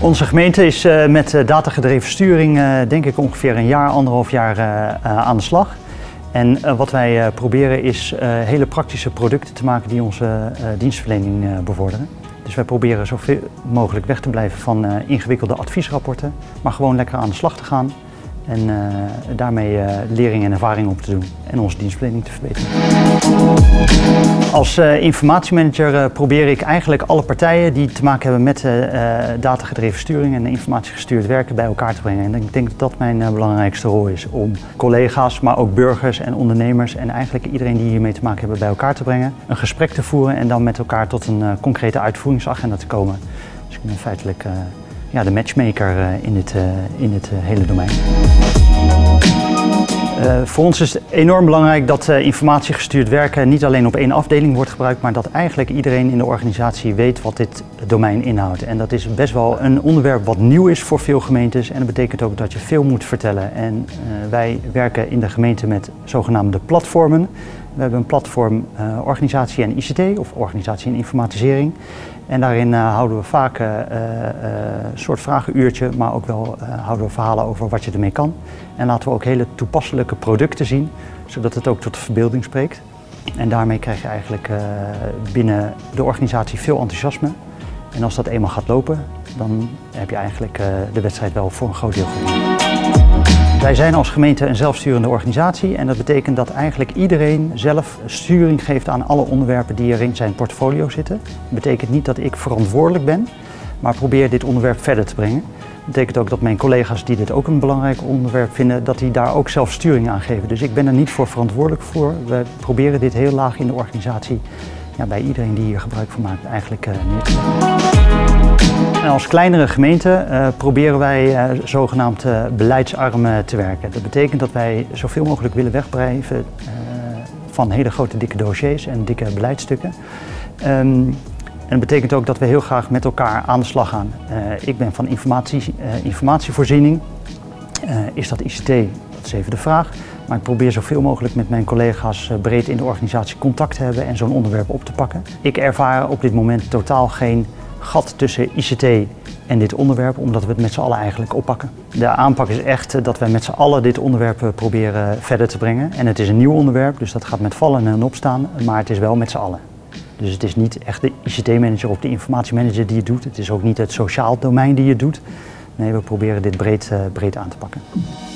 Onze gemeente is met datagedreven sturing denk ik ongeveer een jaar, 1,5 jaar aan de slag. En wat wij proberen is hele praktische producten te maken die onze dienstverlening bevorderen. Dus wij proberen zoveel mogelijk weg te blijven van ingewikkelde adviesrapporten, maar gewoon lekker aan de slag te gaan en daarmee lering en ervaring op te doen en onze dienstverlening te verbeteren. Als informatiemanager probeer ik eigenlijk alle partijen die te maken hebben met datagedreven sturing en informatiegestuurd werken bij elkaar te brengen. En ik denk dat dat mijn belangrijkste rol is, om collega's, maar ook burgers en ondernemers en eigenlijk iedereen die hiermee te maken hebben bij elkaar te brengen, een gesprek te voeren en dan met elkaar tot een concrete uitvoeringsagenda te komen. Dus ik ben feitelijk de matchmaker in dit hele domein. Voor ons is het enorm belangrijk dat informatiegestuurd werken niet alleen op één afdeling wordt gebruikt, maar dat eigenlijk iedereen in de organisatie weet wat dit domein inhoudt. En dat is best wel een onderwerp wat nieuw is voor veel gemeentes en dat betekent ook dat je veel moet vertellen. En wij werken in de gemeente met zogenaamde platformen. We hebben een platform organisatie en ICT of organisatie en informatisering. En daarin houden we vaak een soort vragenuurtje, maar ook wel houden we verhalen over wat je ermee kan. En laten we ook hele toepasselijke producten zien, zodat het ook tot de verbeelding spreekt. En daarmee krijg je eigenlijk binnen de organisatie veel enthousiasme. En als dat eenmaal gaat lopen, dan heb je eigenlijk de wedstrijd wel voor een groot deel gewonnen. Wij zijn als gemeente een zelfsturende organisatie en dat betekent dat eigenlijk iedereen zelf sturing geeft aan alle onderwerpen die er in zijn portfolio zitten. Dat betekent niet dat ik verantwoordelijk ben, maar probeer dit onderwerp verder te brengen. Dat betekent ook dat mijn collega's die dit ook een belangrijk onderwerp vinden, dat die daar ook zelf sturing aan geven. Dus ik ben er niet voor verantwoordelijk voor. We proberen dit heel laag in de organisatie, bij iedereen die hier gebruik van maakt, eigenlijk neer te leggen. En als kleinere gemeente proberen wij zogenaamd beleidsarm te werken. Dat betekent dat wij zoveel mogelijk willen wegblijven van hele grote dikke dossiers en dikke beleidsstukken. En dat betekent ook dat we heel graag met elkaar aan de slag gaan. Ik ben van informatievoorziening. Is dat ICT? Dat is even de vraag. Maar ik probeer zoveel mogelijk met mijn collega's breed in de organisatie contact te hebben en zo'n onderwerp op te pakken. Ik ervaar op dit moment totaal geen gat tussen ICT en dit onderwerp, omdat we het met z'n allen eigenlijk oppakken. De aanpak is echt dat wij met z'n allen dit onderwerp proberen verder te brengen. En het is een nieuw onderwerp, dus dat gaat met vallen en opstaan, maar het is wel met z'n allen. Dus het is niet echt de ICT-manager of de informatiemanager die het doet. Het is ook niet het sociaal domein die het doet. Nee, we proberen dit breed aan te pakken.